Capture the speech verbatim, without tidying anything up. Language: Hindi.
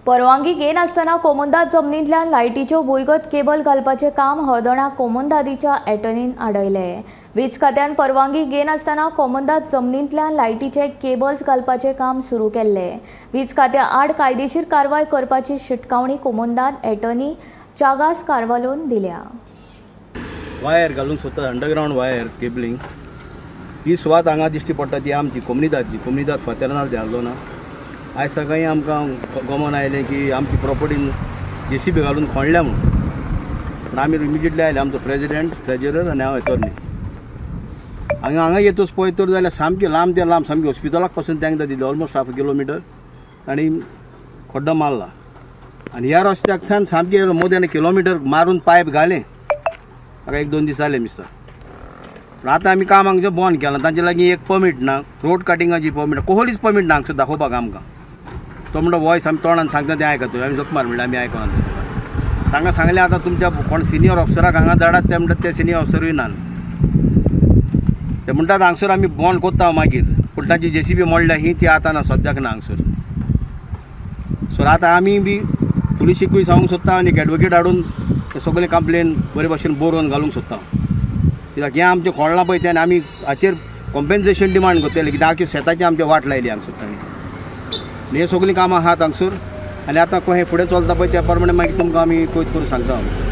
परवानगी घेनासतना कोमुंदाद जमनींतल्यान लायटीच्यो भुंयगत केबल घालपाचें काम हळदोणा कोमुंदादीच्या एटर्नीन आडयलें। वीज खात्यान परवानगी घेनासतना कोमुंदाद जमनींतल्यान लायटीचे केबल्स घालपाचें काम सुरू केल्लें। वीज खात्या आड कायदेशीर कारवाय करपाची शिटकावणी कोमुंदाद एटर्नी चागास कारवालोन दिल्या। वायर घालूंक सोदता अंडरग्राउंड वायर केबलिंग ही सुवात हांगा दिश्टी पडटा ती आमची कोमुनिदादची कोमुनिदाद फातर्नार हळदोणा। आज सकाळी आमकां गमन आयलें की आमची प्रॉपर्टीन जेसीबी घालून खोणल्या म्हणून आमी इमिजिएटली आयले आमचो प्रेजिडेंट ट्रेजरर आनी हांव एटर्नी हांगा हांगा येतच पळय तर जाल्यार सामकें लांब ते लांब सामकें हॉस्पिटलाक पासून तांकां दिलें ऑलमोस्ट हाफ किलोमिटर आनी खड्डो मारला आनी ह्या रस्त्याक सामकें मोर देन किलोमिटर मारून पायप घालें म्हाका एक दोन दीस जाले मिस्टर। आतां आमी काम हांगचें बंद केलां तांचे लागीं एक परमीट ना रोड कटिंगाची परमीट कोहलीच परमीट ना हांगसर दाखोवपाक आमकां तो म्हणटा वॉयस आमी तोंडान सांगता तें आयकता आमी जख मार म्हणटा आमी आयकना तांकां सांगलें आतां तुमच्या कोण सिनियर ऑफिसराक हांगा धाडात ते म्हणटात ते सिनियर ऑफिसरूय ना ते म्हणटात हांगसर आमी बंद कोत्ता मागीर पूण तांची जेसीबी मोडल्या ही ती आतां ना सद्याक ना हांगसर। सो आतां आमी बी पुलिसीकूय सांगूंक सोदता आनी एक एडवोकेट हाडून सगळें कंप्लेन बरे भशेन बरोवन घालूंक सोदता कित्याक हें आमचें खोळ्ळां पळय तें आमी हाचेर कॉम्पेन्सेशन डिमांड करतले कित्याक आख्या शेताची आमची वाट लायली हांगसर तांणी हें सगळीं कामां आहात हांगसर आनी आतां हें फुडें चलता पळय त्या प्रमाणे मागीर तुमकां आमी पळयत करून सांगता।